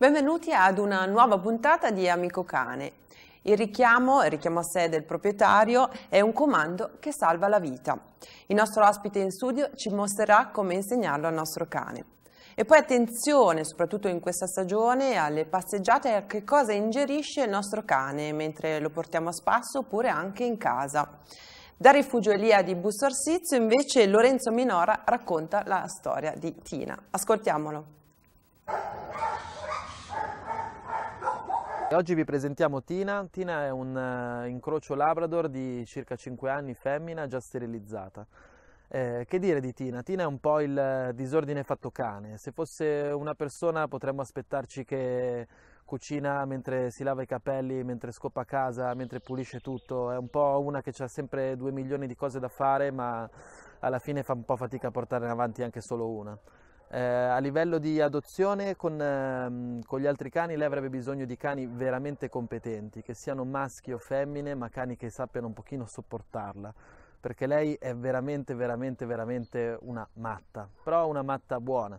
Benvenuti ad una nuova puntata di Amico Cane. Il richiamo a sé del proprietario è un comando che salva la vita. Il nostro ospite in studio ci mostrerà come insegnarlo al nostro cane. E poi attenzione, soprattutto in questa stagione, alle passeggiate e a che cosa ingerisce il nostro cane mentre lo portiamo a spasso oppure anche in casa. Da Rifugio Elia di Busto Arsizio invece Lorenzo Minora racconta la storia di Tina. Ascoltiamolo. Oggi vi presentiamo Tina. Tina è un incrocio Labrador di circa 5 anni, femmina, già sterilizzata. Che dire di Tina? Tina è un po' il disordine fatto cane. Se fosse una persona potremmo aspettarci che cucina mentre si lava i capelli, mentre scopa a casa, mentre pulisce tutto. È un po' una che ha sempre 2 milioni di cose da fare, ma alla fine fa un po' fatica a portare avanti anche solo una. A livello di adozione con gli altri cani lei avrebbe bisogno di cani veramente competenti, che siano maschi o femmine, ma cani che sappiano un pochino sopportarla, perché lei è veramente una matta, però una matta buona.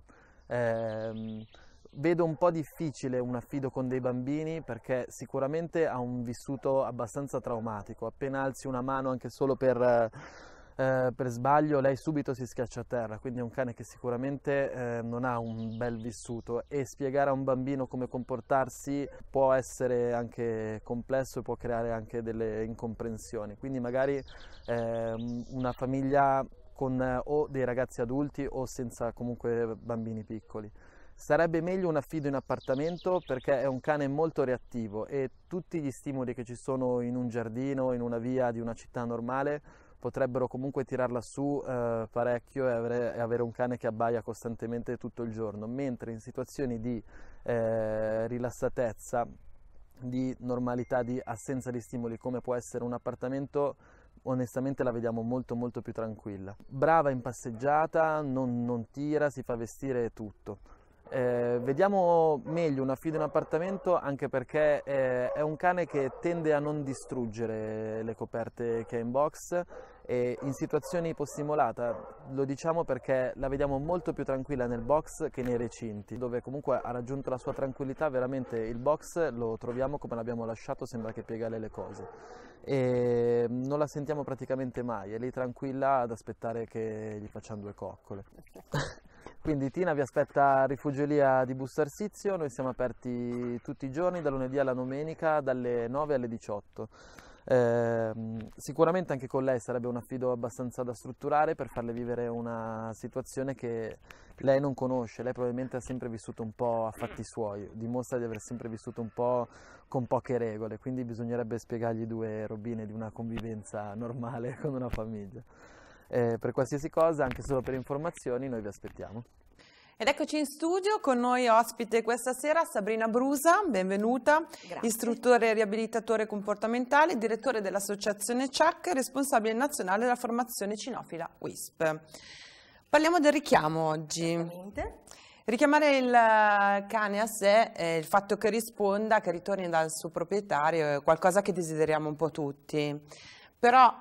Vedo un po' difficile un affido con dei bambini perché sicuramente ha un vissuto abbastanza traumatico. Appena alzi una mano anche solo per sbaglio lei subito si schiaccia a terra, quindi è un cane che sicuramente non ha un bel vissuto, e spiegare a un bambino come comportarsi può essere anche complesso e può creare anche delle incomprensioni, quindi magari una famiglia con o dei ragazzi adulti o senza comunque bambini piccoli. Sarebbe meglio un affido in appartamento perché è un cane molto reattivo e tutti gli stimoli che ci sono in un giardino, in una via di una città normale potrebbero comunque tirarla su parecchio e avere un cane che abbaia costantemente tutto il giorno, mentre in situazioni di rilassatezza, di normalità, di assenza di stimoli come può essere un appartamento, onestamente la vediamo molto più tranquilla. Brava in passeggiata, non tira, si fa vestire tutto. Vediamo meglio un affido in appartamento anche perché è un cane che tende a non distruggere le coperte che ha in box, e in situazioni postimolata lo diciamo perché la vediamo molto più tranquilla nel box che nei recinti, dove comunque ha raggiunto la sua tranquillità. Veramente il box lo troviamo come l'abbiamo lasciato, sembra che piega lei le cose e non la sentiamo praticamente mai, è lì tranquilla ad aspettare che gli facciamo 2 coccole. Quindi Tina vi aspetta a Rifugio Elia di Busto Arsizio. Noi siamo aperti tutti i giorni, dal lunedì alla domenica, dalle 9 alle 18. Sicuramente anche con lei sarebbe un affido abbastanza da strutturare per farle vivere una situazione che lei non conosce. Lei probabilmente ha sempre vissuto un po' a fatti suoi, dimostra di aver sempre vissuto un po' con poche regole, quindi bisognerebbe spiegargli 2 robine di una convivenza normale con una famiglia. Per qualsiasi cosa, anche solo per informazioni, noi vi aspettiamo. Ed eccoci in studio, con noi ospite questa sera Sabrina Brusa, benvenuta. Grazie. Istruttore e riabilitatore comportamentale, direttore dell'associazione CHAC, responsabile nazionale della formazione cinofila WISP. Parliamo del richiamo oggi. Esattamente. Richiamare il cane a sé, il fatto che risponda, che ritorni dal suo proprietario, è qualcosa che desideriamo un po' tutti. Però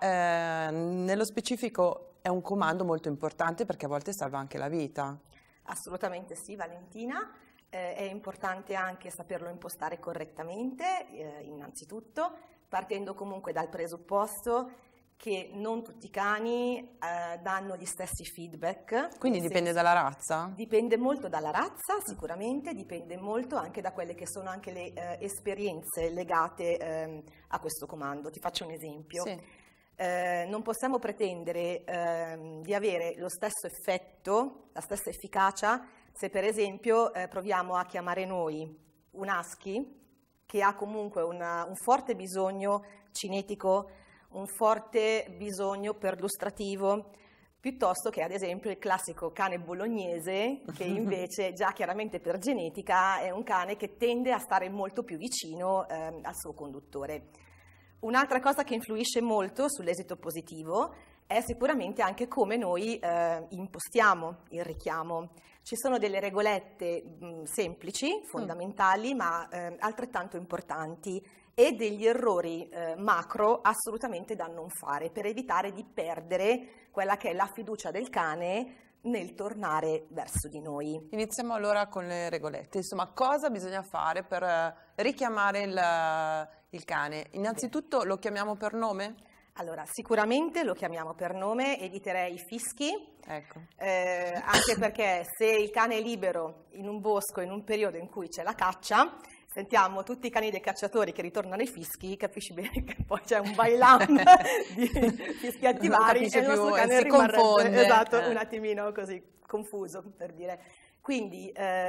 nello specifico è un comando molto importante perché a volte salva anche la vita. Assolutamente sì, Valentina. È importante anche saperlo impostare correttamente, innanzitutto, partendo comunque dal presupposto che non tutti i cani danno gli stessi feedback. Quindi dipende dalla razza? Dipende molto dalla razza, sicuramente, dipende molto anche da quelle che sono anche le esperienze legate a questo comando. Ti faccio un esempio. Sì. Non possiamo pretendere di avere lo stesso effetto, la stessa efficacia, se per esempio proviamo a chiamare noi un husky che ha comunque un forte bisogno cinetico, un forte bisogno perlustrativo, piuttosto che ad esempio il classico cane bolognese, che invece già chiaramente per genetica è un cane che tende a stare molto più vicino al suo conduttore. Un'altra cosa che influisce molto sull'esito positivo è sicuramente anche come noi impostiamo il richiamo. Ci sono delle regolette semplici, fondamentali, ma altrettanto importanti, e degli errori macro assolutamente da non fare per evitare di perdere quella che è la fiducia del cane nel tornare verso di noi. Iniziamo allora con le regolette. Insomma, cosa bisogna fare per richiamare il cane? Innanzitutto lo chiamiamo per nome? Allora, sicuramente lo chiamiamo per nome, eviterei i fischi, Ecco. Anche perché se il cane è libero in un bosco in un periodo in cui c'è la caccia, sentiamo tutti i cani dei cacciatori che ritornano ai fischi, capisci bene che poi c'è un bailam di fischietti vari e il nostro cane si confonde. Esatto, un attimino così confuso, per dire. Quindi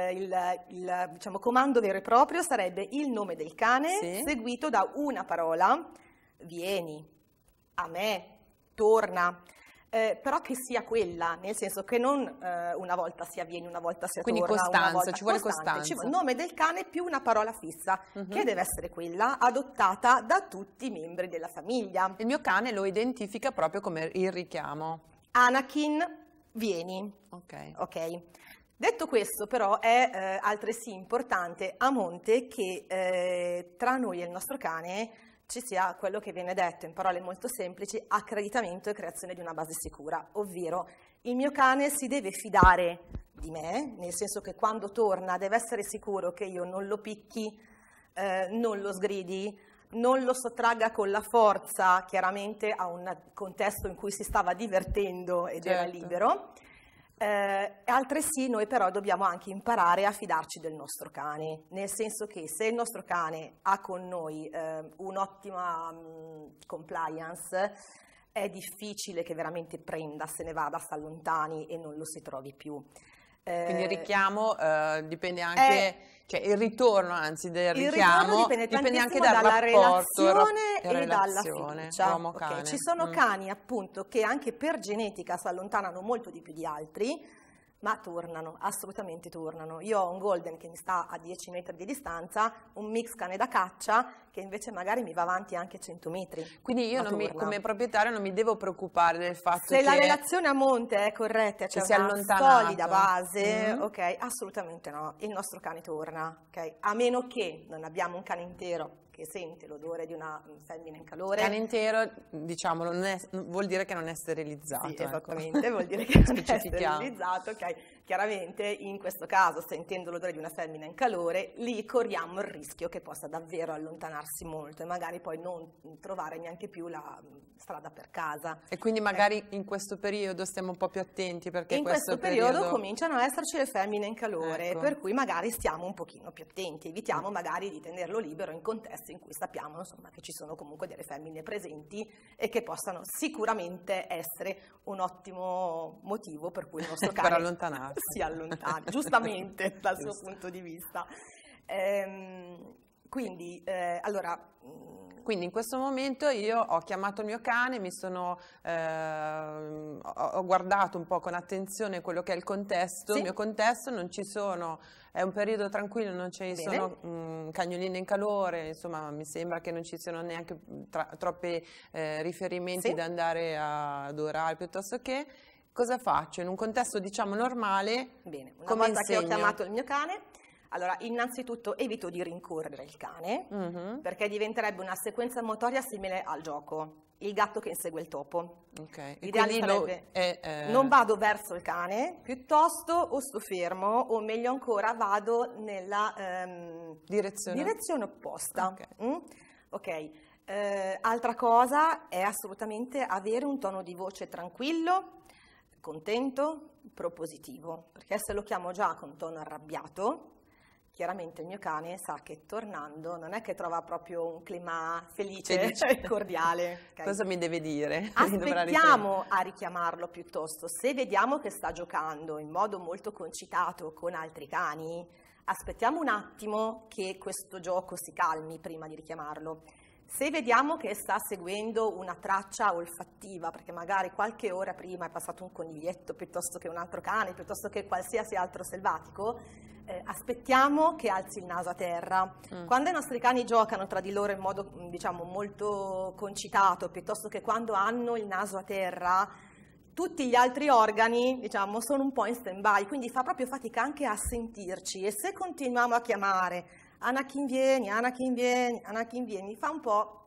il diciamo, comando vero e proprio sarebbe il nome del cane, sì, seguito da una parola, vieni, a me, torna. Però che sia quella, nel senso che non una volta sia vieni, una volta sia quindi torna, costanza, una volta ci vuole costante. costanza. Ci vuole il nome del cane più una parola fissa, che deve essere quella adottata da tutti i membri della famiglia. Il mio cane lo identifica proprio come il richiamo. Anakin, vieni. Ok. Detto questo, però, è altresì importante a monte che tra noi e il nostro cane ci sia quello che viene detto in parole molto semplici, accreditamento e creazione di una base sicura, ovvero il mio cane si deve fidare di me, nel senso che quando torna deve essere sicuro che io non lo picchi, non lo sgridi, non lo sottragga con la forza, chiaramente a un contesto in cui si stava divertendo ed era libero. Altresì noi però dobbiamo anche imparare a fidarci del nostro cane, nel senso che se il nostro cane ha con noi un'ottima compliance, è difficile che veramente prenda, se ne vada, si allontani e non lo si trovi più. Quindi il richiamo dipende anche, cioè il ritorno anzi del richiamo dipende anche dalla relazione e dalla relazione fiducia. uomo-cane. Ci sono cani appunto che anche per genetica si allontanano molto di più di altri, ma tornano, assolutamente tornano. Io ho un golden che mi sta a 10 metri di distanza, un mix cane da caccia che invece magari mi va avanti anche 100 metri. Quindi io come proprietario non mi devo preoccupare del fatto se che la relazione a monte è corretta, c'è una solida base, ok, assolutamente no, il nostro cane torna, ok? A meno che non abbiamo un cane intero che sente l'odore di una femmina in calore. Cane intero, diciamolo, vuol dire che non è sterilizzato. Sì, ecco. Esattamente, vuol dire che non è sterilizzato, ok? Chiaramente in questo caso, sentendo l'odore di una femmina in calore, lì corriamo il rischio che possa davvero allontanarsi molto e magari poi non trovare neanche più la strada per casa. E quindi magari in questo periodo stiamo un po' più attenti perché in questo periodo cominciano a esserci le femmine in calore, ecco, per cui magari stiamo un pochino più attenti, evitiamo magari di tenerlo libero in contesti in cui sappiamo insomma, che ci sono comunque delle femmine presenti e che possano sicuramente essere un ottimo motivo per cui il nostro cane per allontanarsi. Si allontani, giustamente dal suo punto di vista. Quindi in questo momento io ho chiamato il mio cane, ho guardato un po' con attenzione quello che è il contesto, il mio contesto, non ci sono, è un periodo tranquillo, non ci sono cagnoline in calore, insomma mi sembra che non ci siano neanche troppi riferimenti da andare ad orare piuttosto che. Cosa faccio? In un contesto diciamo normale, bene, una volta che ho chiamato il mio cane, allora innanzitutto evito di rincorrere il cane, perché diventerebbe una sequenza motoria simile al gioco, il gatto che insegue il topo. L'ideale sarebbe non vado verso il cane, piuttosto o sto fermo o meglio ancora vado nella direzione opposta. Altra cosa è assolutamente avere un tono di voce tranquillo, contento, propositivo, perché se lo chiamo già con tono arrabbiato, chiaramente il mio cane sa che tornando non è che trova proprio un clima felice e cordiale. Cosa mi deve dire? Aspettiamo a richiamarlo piuttosto. Se vediamo che sta giocando in modo molto concitato con altri cani, aspettiamo un attimo che questo gioco si calmi prima di richiamarlo. Se vediamo che sta seguendo una traccia olfattiva, perché magari qualche ora prima è passato un coniglietto piuttosto che un altro cane, piuttosto che qualsiasi altro selvatico, aspettiamo che alzi il naso a terra. Quando i nostri cani giocano tra di loro in modo diciamo molto concitato, piuttosto che quando hanno il naso a terra, tutti gli altri organi diciamo sono un po' in stand-by, quindi fa proprio fatica anche a sentirci e se continuiamo a chiamare Anakin vieni, Anakin vieni, Anakin vieni, fa un po'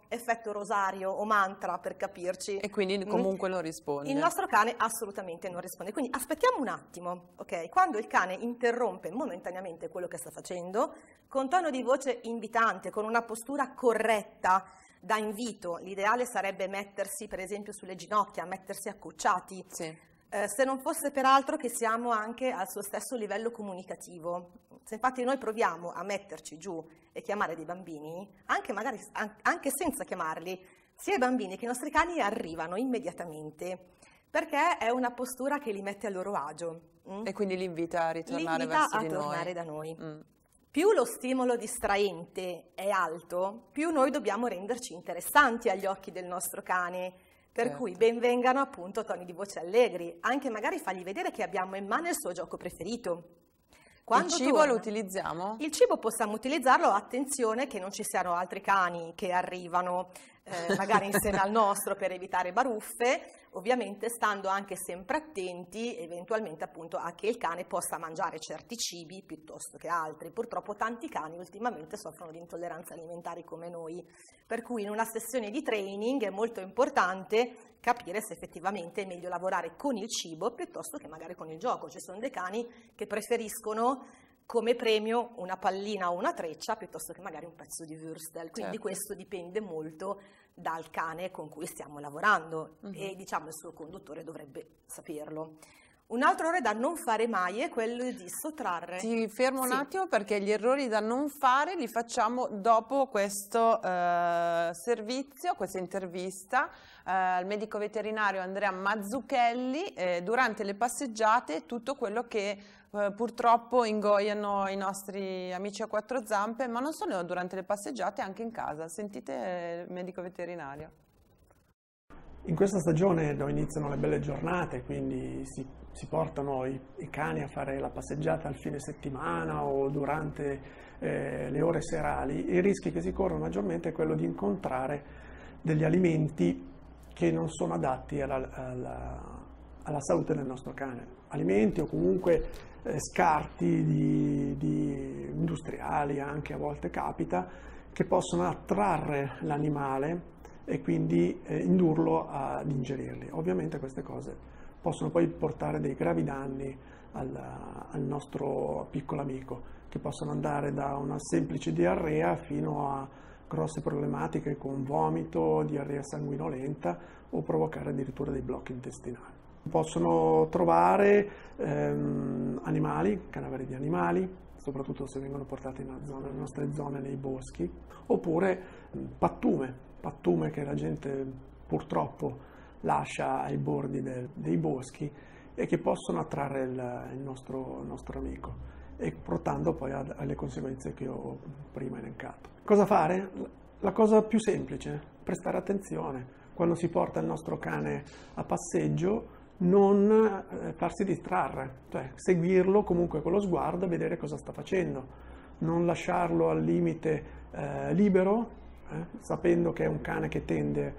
effetto rosario o mantra, per capirci. E quindi comunque non risponde. Il nostro cane assolutamente non risponde, quindi aspettiamo un attimo, ok? Quando il cane interrompe momentaneamente quello che sta facendo, con tono di voce invitante, con una postura corretta da invito, l'ideale sarebbe mettersi per esempio sulle ginocchia, mettersi accucciati, Sì. Se non fosse peraltro che siamo anche al suo stesso livello comunicativo. Se infatti noi proviamo a metterci giù e chiamare dei bambini, anche magari anche senza chiamarli, sia i bambini che i nostri cani arrivano immediatamente, perché è una postura che li mette a loro agio. E quindi li invita a ritornare Li invita verso a di tornare noi. da noi. Mm. Più lo stimolo distraente è alto, più noi dobbiamo renderci interessanti agli occhi del nostro cane. Per Certo. cui ben vengano appunto toni di voce allegri, anche magari fargli vedere che abbiamo in mano il suo gioco preferito. Quando Il cibo torna- lo utilizziamo? Il cibo possiamo utilizzarlo, attenzione che non ci siano altri cani che arrivano magari insieme al nostro per evitare baruffe, ovviamente stando anche sempre attenti eventualmente appunto a che il cane possa mangiare certi cibi piuttosto che altri. Purtroppo tanti cani ultimamente soffrono di intolleranze alimentari come noi, per cui in una sessione di training è molto importante capire se effettivamente è meglio lavorare con il cibo piuttosto che magari con il gioco. Ci sono dei cani che preferiscono come premio una pallina o una treccia piuttosto che magari un pezzo di würstel, quindi Certo. questo dipende molto dal cane con cui stiamo lavorando e diciamo il suo conduttore dovrebbe saperlo. Un altro errore da non fare mai è quello di sottrarre. Ti fermo un Sì. attimo perché gli errori da non fare li facciamo dopo questo servizio, questa intervista al medico veterinario Andrea Mazzucchelli durante le passeggiate, tutto quello che purtroppo ingoiano i nostri amici a quattro zampe, ma non solo durante le passeggiate, anche in casa. Sentite il medico veterinario. In questa stagione dove iniziano le belle giornate, quindi si portano i cani a fare la passeggiata al fine settimana o durante le ore serali, i rischi che si corrono maggiormente è quello di incontrare degli alimenti che non sono adatti alla salute del nostro cane. Alimenti o comunque scarti di industriali, anche a volte capita, che possono attrarre l'animale e quindi indurlo ad ingerirli. Ovviamente queste cose possono poi portare dei gravi danni al nostro piccolo amico, che possono andare da una semplice diarrea fino a grosse problematiche con vomito, diarrea sanguinolenta o provocare addirittura dei blocchi intestinali. Possono trovare animali, cadaveri di animali, soprattutto se vengono portati nelle nostre zone, nei boschi, oppure pattume che la gente purtroppo lascia ai bordi dei boschi e che possono attrarre il nostro amico, e portando poi alle conseguenze che ho prima elencato. Cosa fare? La cosa più semplice, prestare attenzione. Quando si porta il nostro cane a passeggio, non farsi distrarre, cioè seguirlo comunque con lo sguardo e vedere cosa sta facendo, non lasciarlo al limite libero, sapendo che è un cane che tende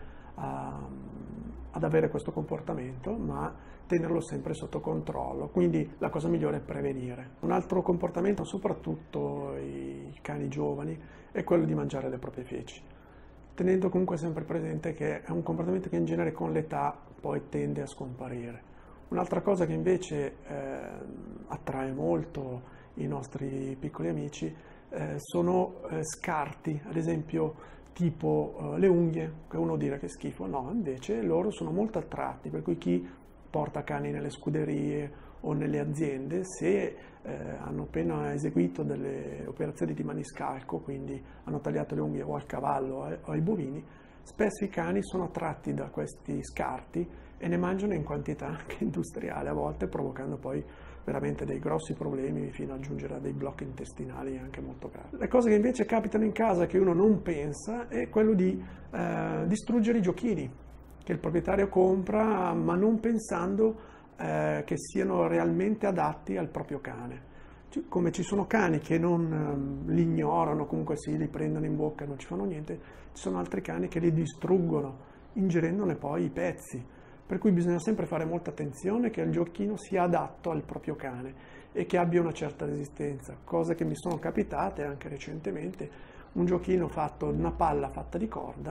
ad avere questo comportamento, ma tenerlo sempre sotto controllo. Quindi la cosa migliore è prevenire. Un altro comportamento, soprattutto i cani giovani, è quello di mangiare le proprie feci, tenendo comunque sempre presente che è un comportamento che in genere con l'età poi tende a scomparire. Un'altra cosa che invece attrae molto i nostri piccoli amici sono scarti, ad esempio tipo le unghie, che uno dirà che schifo, no, invece loro sono molto attratti, per cui chi porta cani nelle scuderie o nelle aziende, se hanno appena eseguito delle operazioni di maniscalco, quindi hanno tagliato le unghie o al cavallo o ai bovini, spesso i cani sono attratti da questi scarti e ne mangiano in quantità anche industriale, a volte provocando poi veramente dei grossi problemi fino a giungere a dei blocchi intestinali anche molto gravi. Le cose che invece capitano in casa che uno non pensa è quello di distruggere i giochini che il proprietario compra, ma non pensando che siano realmente adatti al proprio cane. Come ci sono cani che non li ignorano, comunque sì, li prendono in bocca e non ci fanno niente, ci sono altri cani che li distruggono, ingerendone poi i pezzi. Per cui bisogna sempre fare molta attenzione che il giochino sia adatto al proprio cane e che abbia una certa resistenza. Cose che mi sono capitate anche recentemente, un giochino fatto, una palla fatta di corda,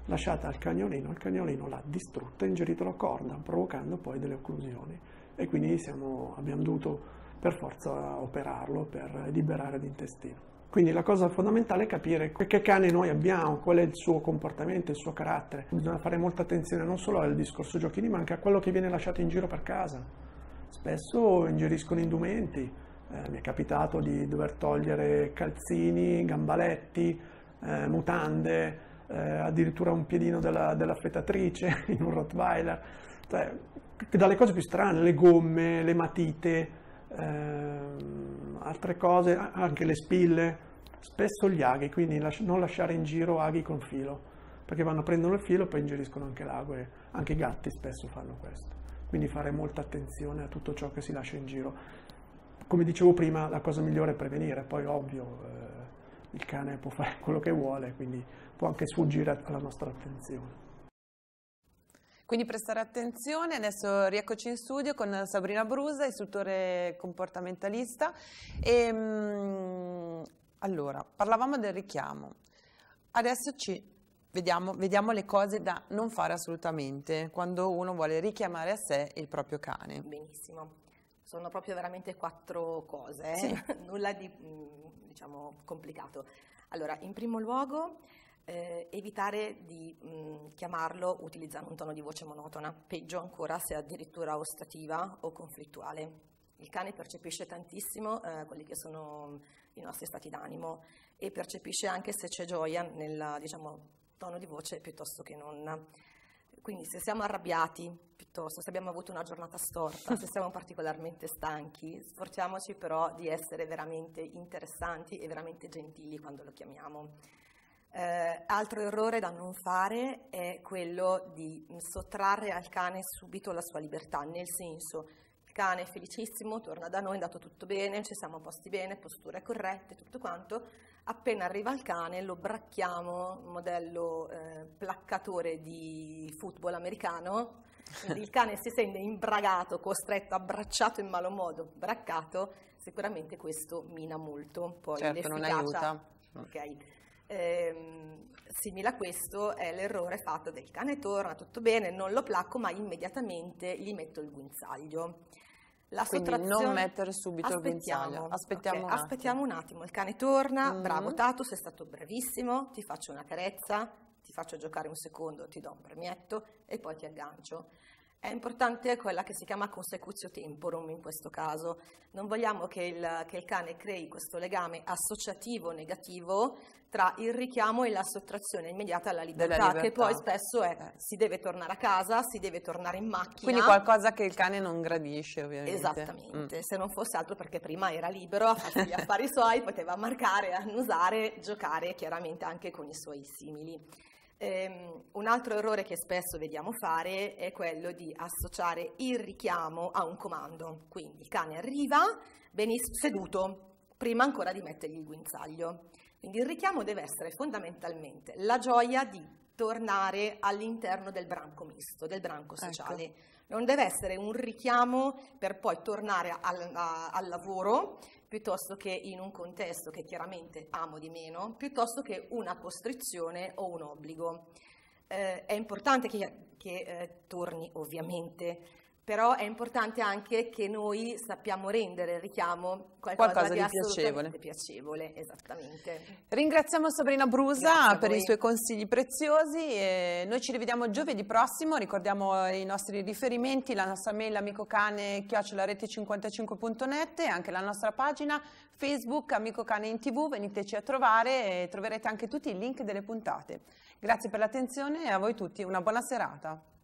lasciata al cagnolino, il cagnolino l'ha distrutta e ingerito la corda, provocando poi delle occlusioni, e quindi abbiamo dovuto per forza operarlo per liberare l'intestino. Quindi la cosa fondamentale è capire che cane noi abbiamo, qual è il suo comportamento, il suo carattere. Bisogna fare molta attenzione non solo al discorso giochini, ma anche a quello che viene lasciato in giro per casa. Spesso ingeriscono indumenti, mi è capitato di dover togliere calzini, gambaletti, mutande, addirittura un piedino dell'affettatrice in un Rottweiler, cioè, dalle cose più strane, le gomme, le matite, altre cose, anche le spille, spesso gli aghi, quindi non lasciare in giro aghi con filo, perché prendono il filo e poi ingeriscono anche l'ago, e anche i gatti spesso fanno questo, quindi fare molta attenzione a tutto ciò che si lascia in giro. Come dicevo prima, la cosa migliore è prevenire, poi ovvio il cane può fare quello che vuole, quindi può anche sfuggire alla nostra attenzione. Quindi prestare attenzione. Adesso rieccoci in studio con Sabrina Brusa, istruttore comportamentalista. Allora, parlavamo del richiamo. Adesso vediamo le cose da non fare assolutamente quando uno vuole richiamare a sé il proprio cane. Benissimo. Sono proprio veramente 4 cose, Sì. Nulla di diciamo complicato. Allora, in primo luogo evitare di chiamarlo utilizzando un tono di voce monotona, peggio ancora se addirittura ostativa o conflittuale. Il cane percepisce tantissimo quelli che sono i nostri stati d'animo e percepisce anche se c'è gioia nel tono di voce piuttosto che non. Quindi se siamo arrabbiati, piuttosto se abbiamo avuto una giornata storta, se siamo particolarmente stanchi, sforziamoci però di essere veramente interessanti e veramente gentili quando lo chiamiamo. Altro errore da non fare è quello di sottrarre al cane subito la sua libertà, nel senso il cane è felicissimo, torna da noi, è andato tutto bene, ci siamo posti bene, posture corrette, tutto quanto. Appena arriva il cane lo bracchiamo, modello placcatore di football americano, quindi il cane si sente imbragato, costretto, abbracciato in malo modo, braccato, sicuramente questo mina molto poi certo, l'efficacia. non aiuta. Okay. Simile a questo è l'errore fatto del cane torna, tutto bene, non lo placco, ma immediatamente gli metto il guinzaglio. Quindi non mettere subito il guinzaglio, aspettiamo un attimo, il cane torna, bravo Tato, sei stato bravissimo, ti faccio una carezza, ti faccio giocare un secondo, ti do un premietto e poi ti aggancio. È importante quella che si chiama consecutio temporum in questo caso, non vogliamo che il cane crei questo legame associativo negativo tra il richiamo e la sottrazione immediata alla libertà, che poi spesso si deve tornare a casa, si deve tornare in macchina. Quindi qualcosa che il cane non gradisce, ovviamente. Esattamente, se non fosse altro perché prima era libero a farsi gli affari suoi, poteva marcare, annusare, giocare chiaramente anche con i suoi simili. Un altro errore che spesso vediamo fare è quello di associare il richiamo a un comando, quindi il cane arriva benissimo seduto, prima ancora di mettergli il guinzaglio. Quindi il richiamo deve essere fondamentalmente la gioia di tornare all'interno del branco misto, del branco sociale. Ecco. Non deve essere un richiamo per poi tornare al lavoro, piuttosto che in un contesto che chiaramente amo di meno, piuttosto che una costrizione o un obbligo. È importante che torni ovviamente, però è importante anche che noi sappiamo rendere il richiamo qualcosa di assolutamente piacevole. Esattamente. Ringraziamo Sabrina Brusa per i suoi consigli preziosi e noi ci rivediamo giovedì prossimo. Ricordiamo i nostri riferimenti, la nostra mail amicocane@rete55.net e anche la nostra pagina Facebook Amico Cane in TV. Veniteci a trovare e troverete anche tutti i link delle puntate. Grazie per l'attenzione e a voi tutti una buona serata.